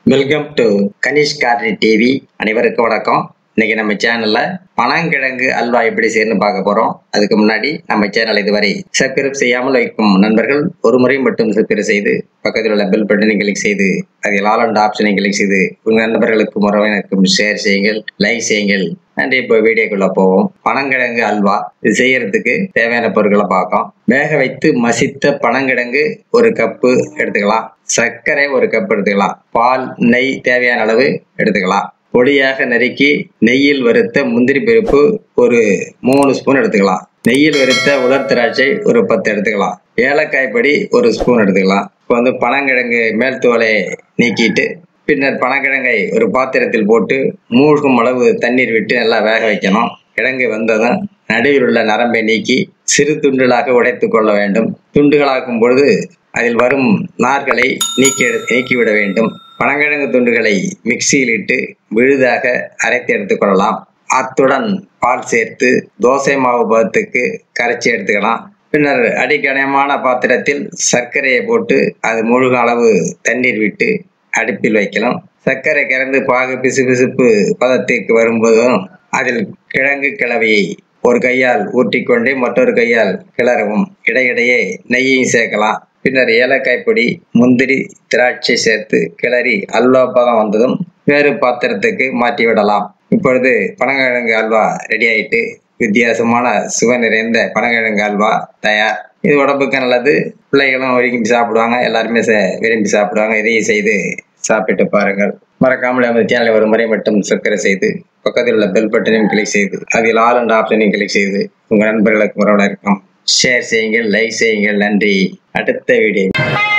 Welcome to Kanish Karni TV. அனைவருக்கும் வணக்கம். இன்னைக்கு நம்ம சேனல்ல பனங்கிழங்கு அல்வா எப்படி செய்யணும்னு பார்க்க போறோம். அதுக்கு முன்னாடி நம்ம சேனல் இதுவரை சப்ஸ்கிரைப் செய்யாமல் வைக்கும் நண்பர்கள் ஒரு முறை மட்டும் சப்ஸ்கிரைப் செய்து பக்கத்தில் உள்ள பெல் பட்டனை கிளிக் செய்து அதில் ஆல் அண்ட் ஆப்ஷனை கிளிக் செய்து உங்க நண்பர்களுக்கும் உறவினருக்கும் ஷேர் செய்யுங்கள், லைக் செய்யுங்கள். நன்றி. இப்போ வீடியோக்குள்ள போவோம். பனங்கிழங்கு அல்வா இது செய்யறதுக்கு தேவையான பொருட்களை பார்க்கலாம். வேக வைத்து மசித்த பனங்கிழங்கு ஒரு கப்பு எடுத்துக்கலாம். சர்க்கரை ஒரு கப் எடுத்துக்கலாம். பால், நெய் தேவையான அளவு எடுத்துக்கலாம். பொடியாக நறுக்கி நெய்யில் வறுத்த முந்திரி பருப்பு ஒரு 3 ஸ்பூன் எடுத்துக்கலாம். நெய்யில் வறுத்த உலர் திராட்சை ஒரு 10 எடுத்துக்கலாம். ஏலக்காய் பொடி ஒரு ஸ்பூன் எடுத்துக்கலாம். இப்போ பனங்கிழங்கு மேல் தோலை நீக்கிட்டு பின்னர் பனங்கிழங்கை ஒரு பாத்திரத்தில் போட்டு மூழ்கும் அளவு தண்ணீர் விட்டு நல்லா வேக வைக்கணும். கிழங்கு வந்ததும் நடுவில் உள்ள நரம்பை நீக்கி சிறு துண்டுகளாக உடைத்து கொள்ள வேண்டும். துண்டுகளாக்கும் பொழுது அதில் வரும் நார்களை நீக்கிவிட வேண்டும். பனங்கிழங்கு துண்டுகளை மிக்சியில் இட்டு விழுதாக அரைத்து எடுத்துக்கொள்ளலாம். அத்துடன் பால் சேர்த்து தோசை மாவு பதத்துக்கு கரைச்சி எடுத்துக்கலாம். பின்னர் அடிக்கனமான பாத்திரத்தில் சர்க்கரையை போட்டு அது முழுக அளவு தண்ணீர் விட்டு அடுப்பில் வைக்கலாம். சர்க்கரை கறந்து பாகு பிசுபிசுப்பு பதத்திற்கு வரும்போதும் அதில் கிழங்கு கிளவியை ஒரு கையால் ஊற்றிக்கொண்டே மற்றொரு கையால் கிளறவும். இடையிடையே நெய்யையும் சேர்க்கலாம். பின்னர் ஏலக்காய் பொடி, முந்திரி, திராட்சை சேர்த்து கிளறி அல்வா பதம் வந்ததும் வேறு பாத்திரத்துக்கு மாற்றி விடலாம். இப்பொழுது பனங்கிழங்கு அல்வா ரெடி ஆயிட்டு வித்தியாசமான சுவை நிறைந்த பனங்கிழங்கு அல்வா தயார். இது உடம்புக்கு நல்லது. பிள்ளைகளும் விரும்பி சாப்பிடுவாங்க, எல்லாருமே விரும்பி சாப்பிடுவாங்க. இதையும் செய்து சாப்பிட்டு பாருங்கள். மறக்காமல் நமது சேனலை ஒரு முறை மட்டும் சப்ஸ்கிரைப் செய்து பக்கத்தில் உள்ள பெல் பட்டனையும் கிளிக் செய்து அதில் ஆல் அண்ட் ஆப்ஷனையும் கிளிக் செய்து உங்கள் நண்பர்களுக்கு உறவினருக்கும் ஷேர் செய்யுங்கள், லைக் செய்யுங்கள். நன்றி. அடுத்த வீடியோ.